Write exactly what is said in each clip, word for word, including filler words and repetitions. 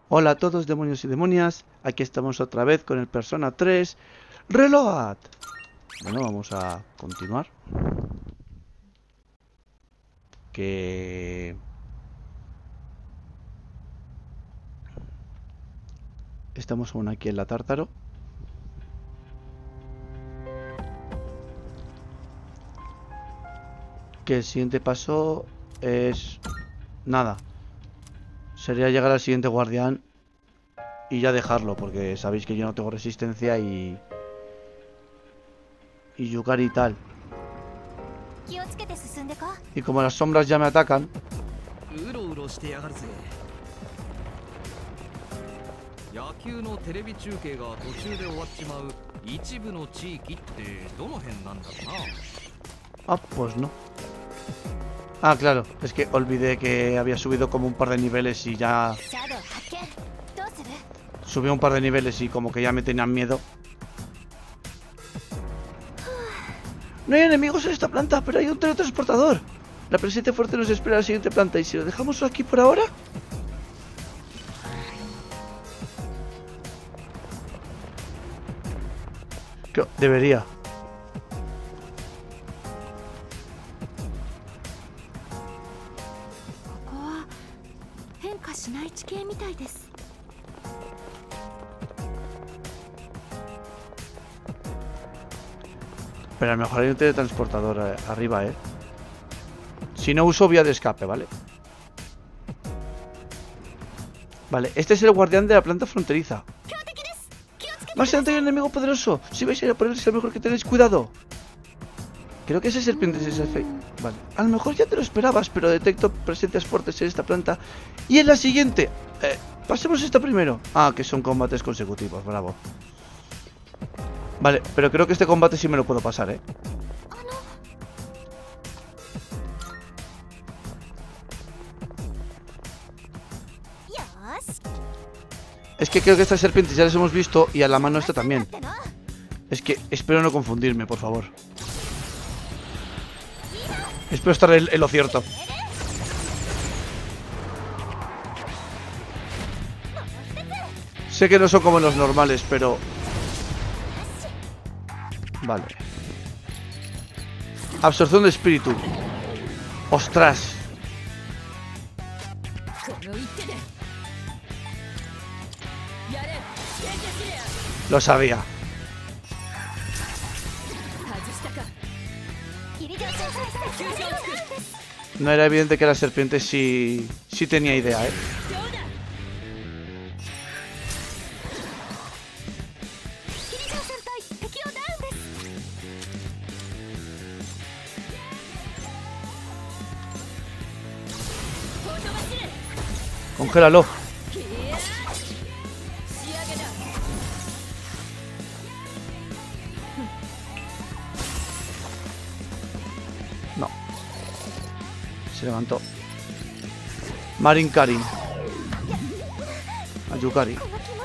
Hola a todos, demonios y demonias. Aquí estamos otra vez con el Persona tres Reload. Bueno, vamos a continuar. Que... Estamos aún aquí en la Tártaro. Que el siguiente paso es... Nada. Sería llegar al siguiente guardián y ya dejarlo, porque sabéis que yo no tengo resistencia y... Y Yukari y tal. Y como las sombras ya me atacan... 野球のテレビ中継が途中で終わっちまう一部の地域ってどの辺なんだろうな。 Ah, pues no. Ah, claro, es que olvidé que había subido como un par de niveles y ya... Subí un par de niveles y como que ya me tenían miedo. No hay enemigos en esta planta, pero hay un teletransportador. La presencia fuerte nos espera en la siguiente planta. ¿Y si lo dejamos aquí por ahora? Creo, debería. Pero a lo mejor hay un teletransportador eh, arriba, ¿eh? Si no uso vía de escape, ¿vale? Vale, este es el guardián de la planta fronteriza. Más adelante hay un enemigo poderoso. Si vais a ir a por él, es lo mejor que tenéis cuidado. Creo que ese serpiente es ese efecto. Vale, a lo mejor ya te lo esperabas, pero detecto presencias fuertes en esta planta. Y en la siguiente. Eh, pasemos esta primero. Ah, que son combates consecutivos, bravo. Vale, pero creo que este combate sí me lo puedo pasar, ¿eh? Es que creo que estas serpientes ya las hemos visto y a la mano esta también. Es que espero no confundirme, por favor. Espero estar en, en lo cierto. Sé que no son como los normales, pero... Vale. Absorción de espíritu. ¡Ostras! Lo sabía. No era evidente que la serpiente sí, sí tenía idea, ¿eh? Congélalo. No. Se levantó. Marin Karin. Ayukari.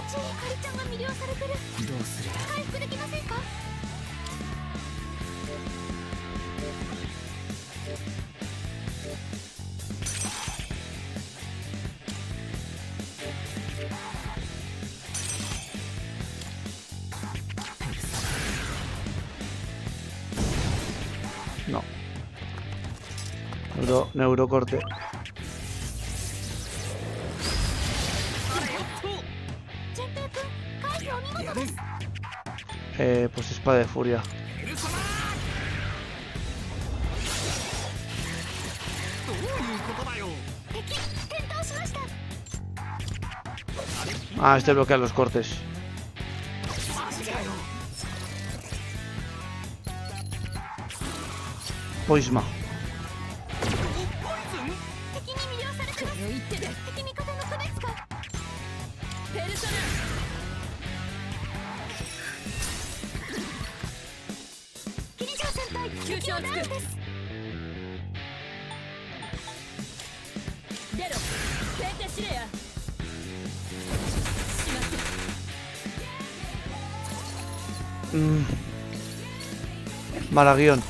No. Neuro, neurocorte. Eh, pues espada de furia. Ah, este bloquea los cortes. Poisma. Mm. Malaguión.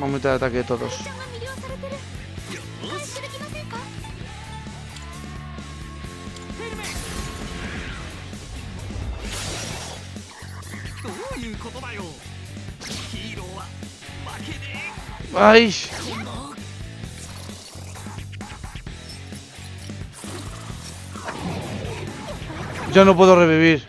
Vamos a meter el ataque de todos. ¡Ay! Yo no puedo revivir.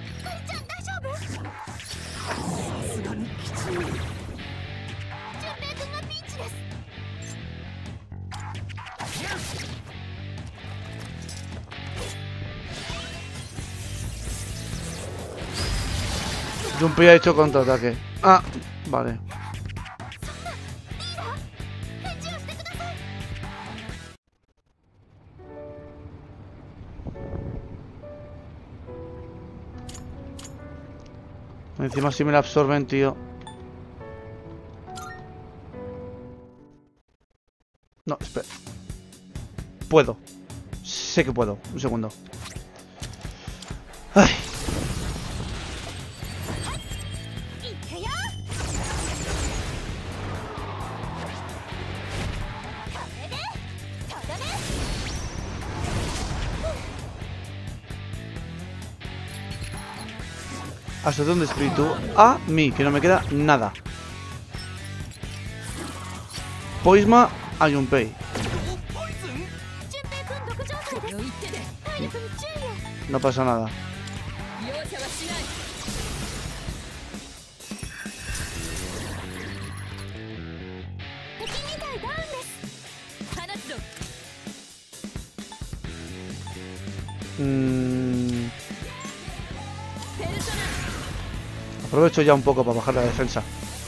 Junpei ha hecho contraataque. Ah, vale. Encima si me la absorben, tío. No, espera. Puedo. Sé que puedo. Un segundo. Ay. Hasta donde espíritu a mí, que no me queda nada. Poisma a Junpei. No pasa nada. Mm. Aprovecho ya un poco para bajar la defensa.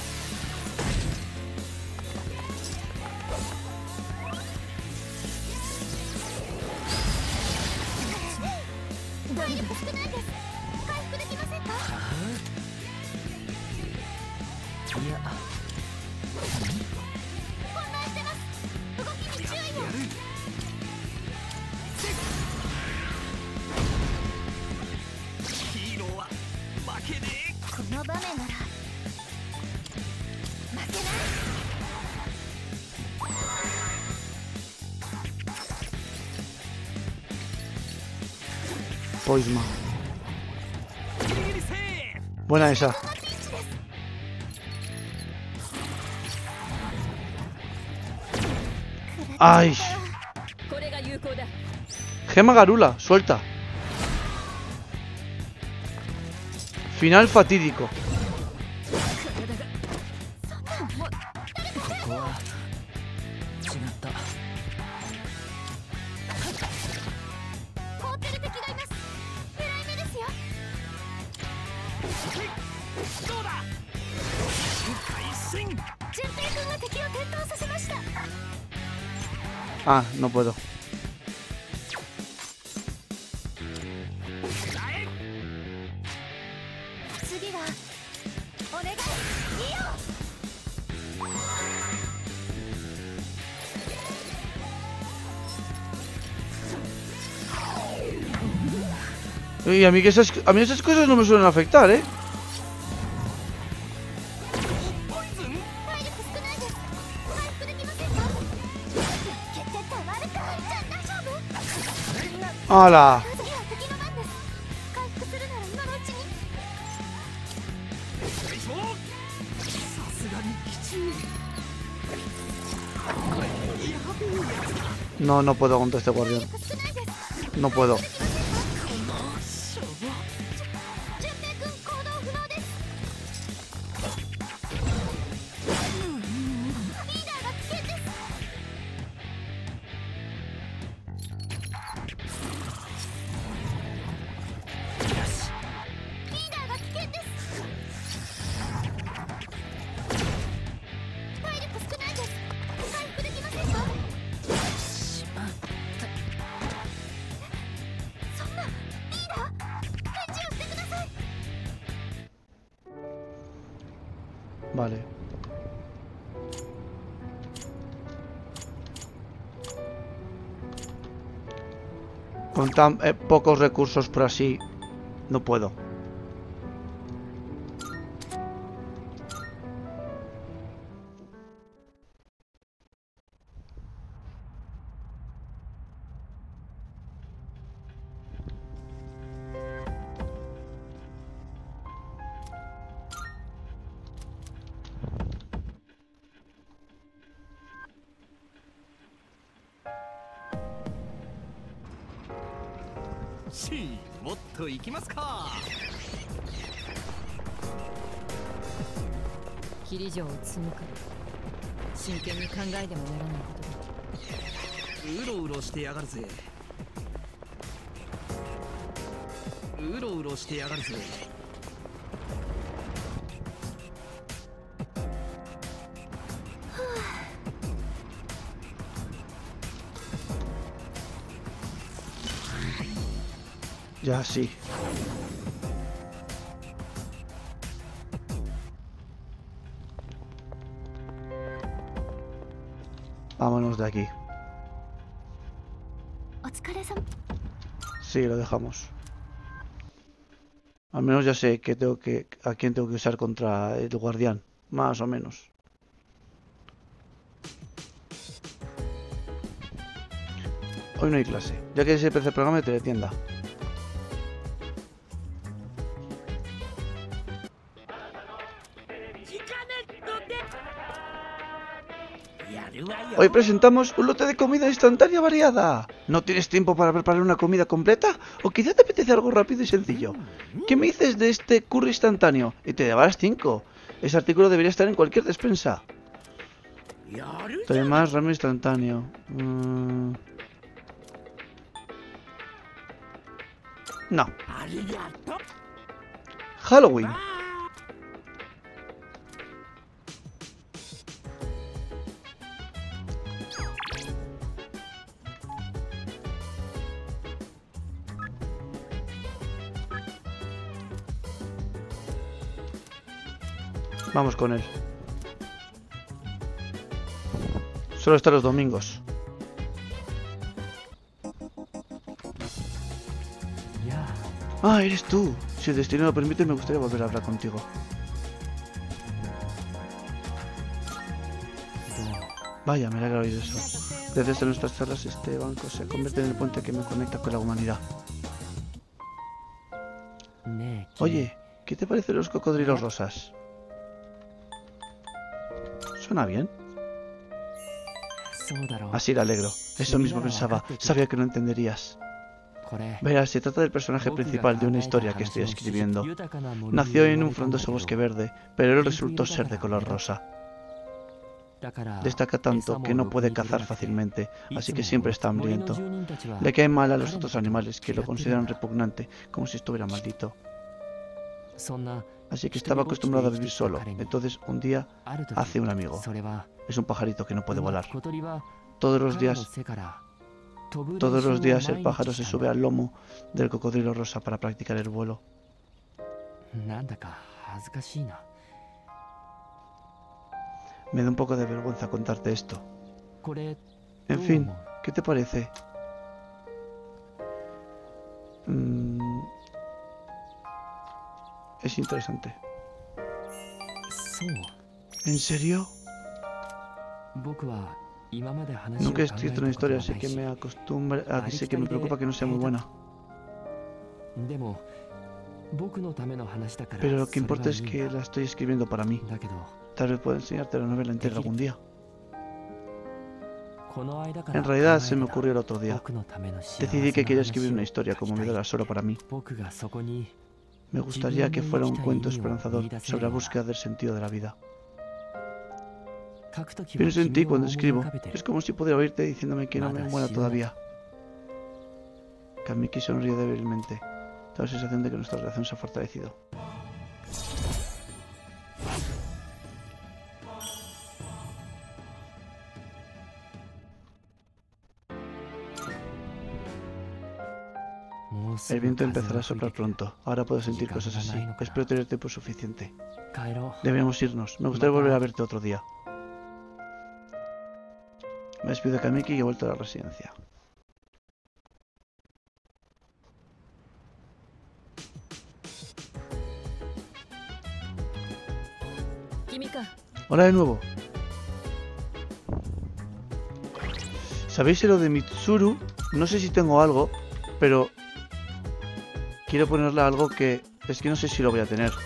Poisma. Buena esa. Ay. Gema Garula, suelta. Final fatídico. Ah, no puedo. Y a mí que esas, a mí esas cosas no me suelen afectar, ¿eh? ¡Hala! No, no puedo contra este guardián. No puedo. Vale. Con tan eh, pocos recursos por así, no puedo. し、もっと行きますか。 霧城を積むから真剣に考えてもならないことだ。 うろうろしてやがるぜ。うろうろしてやがるぜ。 Ya sí. Vámonos de aquí. Sí, lo dejamos. Al menos ya sé que tengo que a quién tengo que usar contra el guardián, más o menos. Hoy no hay clase, ya que se empieza el programa de teletienda. Hoy presentamos un lote de comida instantánea variada. ¿No tienes tiempo para preparar una comida completa? ¿O quizá te apetece algo rápido y sencillo? ¿Qué me dices de este curry instantáneo? Y te llevarás cinco. Ese artículo debería estar en cualquier despensa. Además, ramen instantáneo. Mm. No. Halloween. Vamos con él. Solo está los domingos. Ah, eres tú. Si el destino lo permite, me gustaría volver a hablar contigo. Vaya, me alegra oír eso. Desde nuestras charlas, este banco se convierte en el puente que me conecta con la humanidad. Oye, ¿qué te parecen los cocodrilos rosas? ¿Suena bien? Así le alegro. Eso mismo pensaba. Sabía que no entenderías. Verás, se trata del personaje principal de una historia que estoy escribiendo. Nació en un frondoso bosque verde, pero él resultó ser de color rosa. Destaca tanto que no puede cazar fácilmente, así que siempre está hambriento. Le cae mal a los otros animales, que lo consideran repugnante, como si estuviera maldito. Así que estaba acostumbrado a vivir solo. Entonces, un día, hace un amigo. Es un pajarito que no puede volar. Todos los días... Todos los días el pájaro se sube al lomo del cocodrilo rosa para practicar el vuelo. Me da un poco de vergüenza contarte esto. En fin, ¿qué te parece? Mm, es interesante. ¿En serio? Nunca he escrito una historia, así que me acostumbra, así que me preocupa que no sea muy buena. Pero lo que importa es que la estoy escribiendo para mí. Tal vez pueda enseñarte la novela entera algún día. En realidad se me ocurrió el otro día. Decidí que quería escribir una historia como me da solo para mí. Me gustaría que fuera un cuento esperanzador sobre la búsqueda del sentido de la vida. Pienso en ti cuando escribo. Es como si pudiera oírte diciéndome que no me muera todavía. Kamiki sonríe débilmente. Da la sensación de que nuestra relación se ha fortalecido. El viento empezará a soplar pronto. Ahora puedo sentir cosas así. Espero tener tiempo suficiente. Debemos irnos. Me gustaría volver a verte otro día. Me despido de Kamiki y he vuelto a la residencia. Hola de nuevo. ¿Sabéis lo de Mitsuru? No sé si tengo algo, pero quiero ponerle algo que... Es que no sé si lo voy a tener.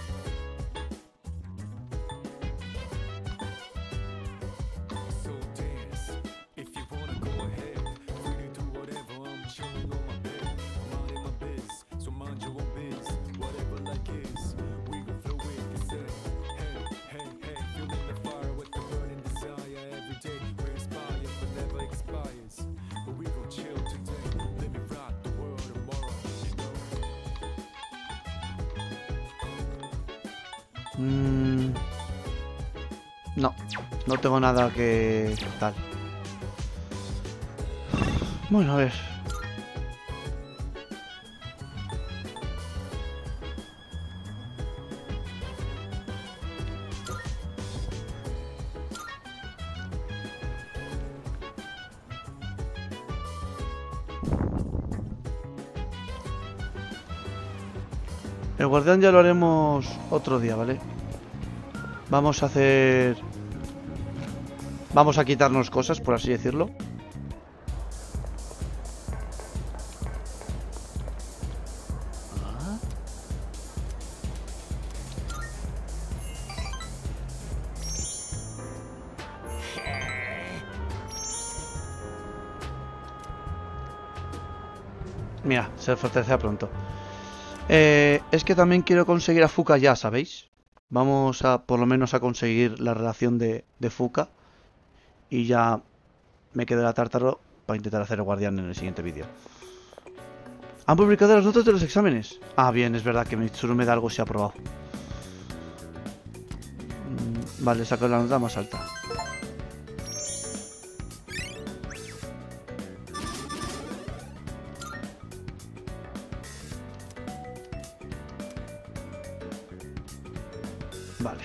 Mm, no, no tengo nada que tal. Bueno, a ver. El guardián ya lo haremos otro día, ¿vale? Vamos a hacer... Vamos a quitarnos cosas, por así decirlo. Mira, se fortalecerá pronto. Eh, es que también quiero conseguir a Fuka ya, ¿sabéis? Vamos a, por lo menos, a conseguir la relación de, de Fuka. Y ya me quedo la Tártaro para intentar hacer el guardián en el siguiente vídeo. Han publicado las notas de los exámenes. Ah, bien, es verdad que Mitsuru me da algo si ha aprobado. Mm, vale, saco la nota más alta. Vale.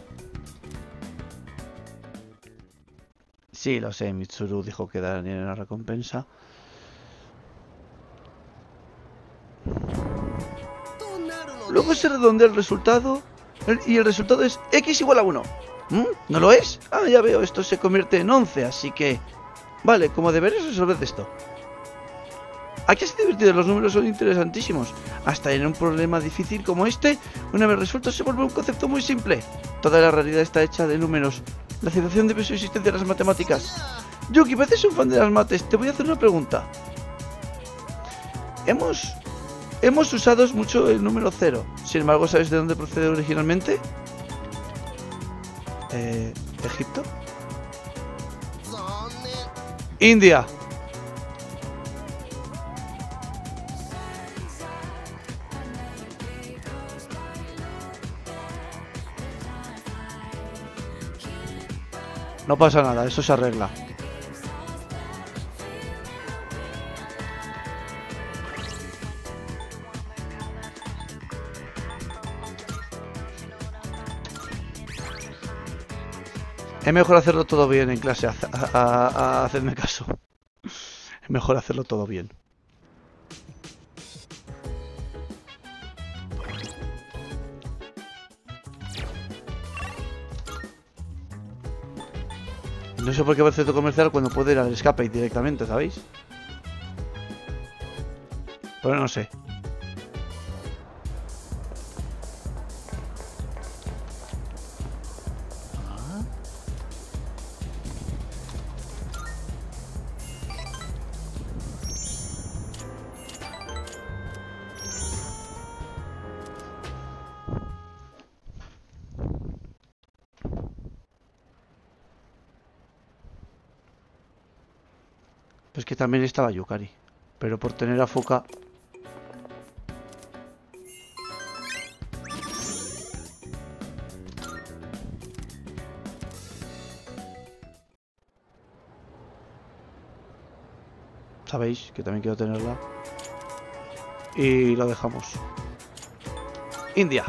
Sí, lo sé, Mitsuru dijo que daría la recompensa. Luego se redondea el resultado el, y el resultado es X igual a uno. ¿Mm? ¿No lo es? Ah, ya veo, esto se convierte en once, así que... Vale, como deberes resolver esto. Aquí es divertido, los números son interesantísimos. Hasta en un problema difícil como este, una vez resuelto se vuelve un concepto muy simple. Toda la realidad está hecha de números. La situación debe su existencia en las matemáticas. Yuki, pareces un fan de las mates. Te voy a hacer una pregunta. Hemos... Hemos usado mucho el número cero. Sin embargo, ¿sabes de dónde procede originalmente? Eh... ¿Egipto? India. No pasa nada, eso se arregla. Es mejor hacerlo todo bien en clase, a, a, a, a hacerme caso. Es mejor hacerlo todo bien. No sé por qué va al centro comercial cuando puedo ir al escape directamente, ¿sabéis? Pero no sé. Pues que también estaba Yukari. Pero por tener a Fuka... Sabéis que también quiero tenerla. Y lo dejamos. India.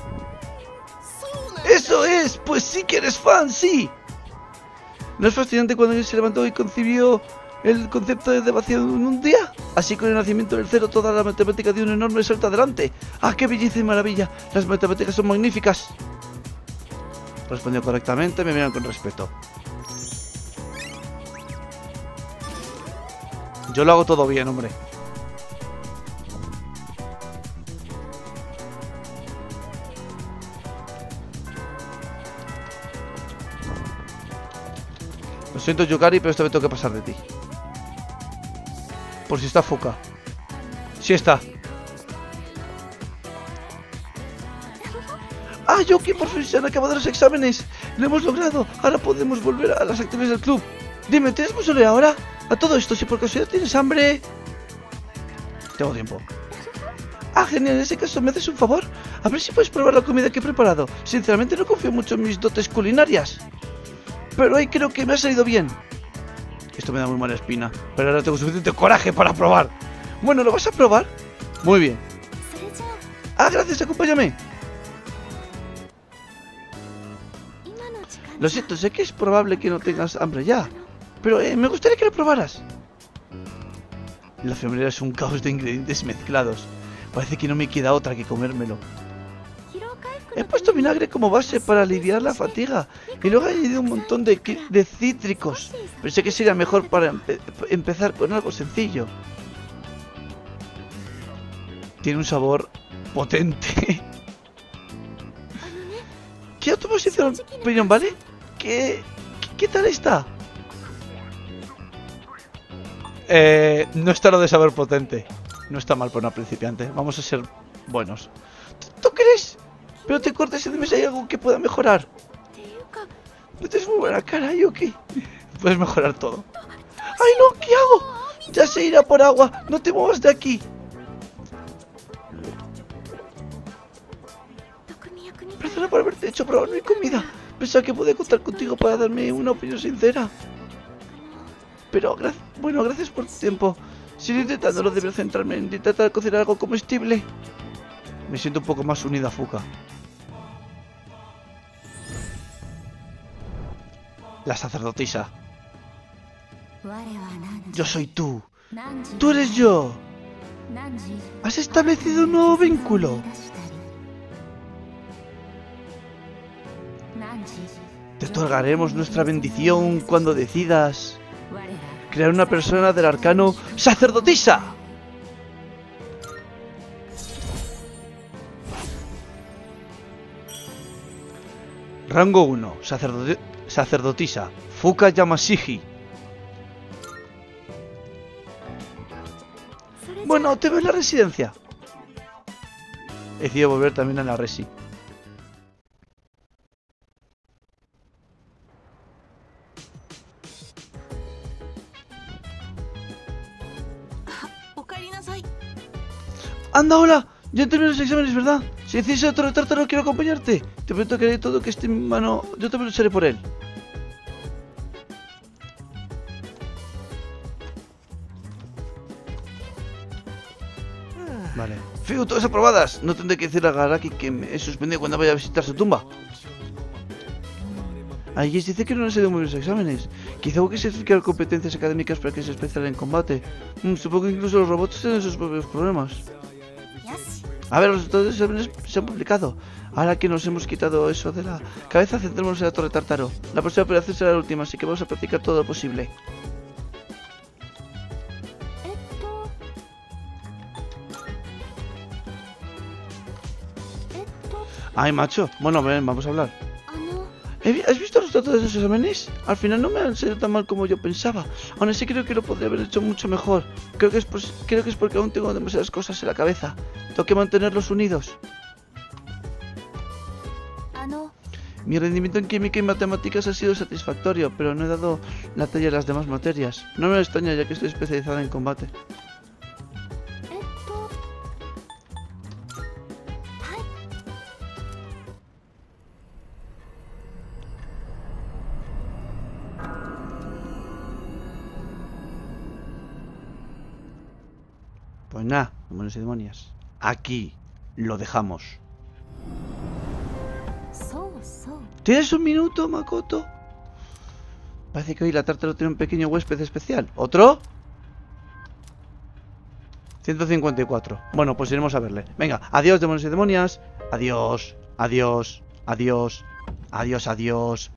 ¡Eso es! Pues sí que eres fan, sí. ¿No es fascinante cuando él se levantó y concibió el concepto de devación en un día? Así con el nacimiento del cero toda la matemática dio un enorme salto adelante. ¡Ah, qué belleza y maravilla! Las matemáticas son magníficas. Respondió correctamente, me miran con respeto. Yo lo hago todo bien, hombre. Lo siento, Yukari, pero esta vez tengo que pasar de ti. Por si está Fuka. Sí está. ¡Ah, Yuki! Por fin se han acabado los exámenes. ¡Lo hemos logrado! Ahora podemos volver a las actividades del club. Dime, ¿tienes pozole ahora? A todo esto, si por casualidad tienes hambre... Tengo tiempo. Ah, genial, en ese caso, ¿me haces un favor? A ver si puedes probar la comida que he preparado. Sinceramente no confío mucho en mis dotes culinarias, pero hoy creo que me ha salido bien. Esto me da muy mala espina, pero ahora tengo suficiente coraje para probar. Bueno, ¿lo vas a probar? Muy bien. Ah, gracias, acompáñame. Lo siento, sé que es probable que no tengas hambre ya, pero eh, me gustaría que lo probaras. La enfermería es un caos de ingredientes mezclados. Parece que no me queda otra que comérmelo. He puesto vinagre como base para aliviar la fatiga y luego he añadido un montón de, de cítricos. Pensé que sería mejor para empe empezar con algo sencillo. Tiene un sabor potente. Quiero tomar sincera opinión, ¿vale? ¿Qué, qué, ¿Qué tal está? Eh, no está lo de sabor potente. No está mal para una principiante. Vamos a ser buenos. ¿Tú crees? Pero te cortes y dime si hay algo que pueda mejorar. No tienes muy buena cara, Yuki. Puedes mejorar todo. ¡Ay, no! ¿Qué hago? Ya se irá por agua. No te muevas de aquí. Perdona por haberte hecho probar mi comida. Pensaba que pude contar contigo para darme una opinión sincera. Pero, gra bueno, gracias por tu tiempo. Sigo intentándolo, debería centrarme en intentar cocinar algo comestible. Me siento un poco más unida a Fuka. La sacerdotisa. Yo soy tú. Tú eres yo. Has establecido un nuevo vínculo. Te otorgaremos nuestra bendición cuando decidas crear una persona del arcano sacerdotisa. Rango uno, sacerdote sacerdotisa, Fuka Yamashigi. Bueno, te veo en la residencia. He decidido volver también a la resi. ¡Anda, hola! Ya terminé los exámenes, ¿verdad? Si decides otro tártaro, quiero acompañarte. Te prometo que haré todo que esté en mi mano. Yo también lucharé por él. Vale. Fiu, todas aprobadas. No tendré que decirle a Garaki que me he suspendido cuando vaya a visitar su tumba. Allí dice que no han sido muy buenos exámenes. Quizá hubo que certificar competencias académicas para que se especialicen en combate. Mm, supongo que incluso los robots tienen sus propios problemas. A ver, los resultados de los exámenes se han publicado. Ahora que nos hemos quitado eso de la cabeza, centrémonos en la Torre Tártaro. La próxima operación será la última, así que vamos a practicar todo lo posible. Ay, macho. Bueno, ven, vamos a hablar. ¿Has visto los resultados de esos exámenes? Al final no me han salido tan mal como yo pensaba. Aún así creo que lo podría haber hecho mucho mejor. Creo que es, pues, creo que es porque aún tengo demasiadas cosas en la cabeza. Tengo que mantenerlos unidos. Mi rendimiento en química y matemáticas ha sido satisfactorio, pero no he dado la talla a las demás materias. No me extraña ya que estoy especializada en combate. Pues nada, demonios y demonias. Aquí lo dejamos. ¿Tienes un minuto, Makoto? Parece que hoy la Tártaro tiene un pequeño huésped especial. ¿Otro? ciento cincuenta y cuatro. Bueno, pues iremos a verle. Venga, adiós, demonios y demonias. Adiós, adiós, adiós, adiós, adiós.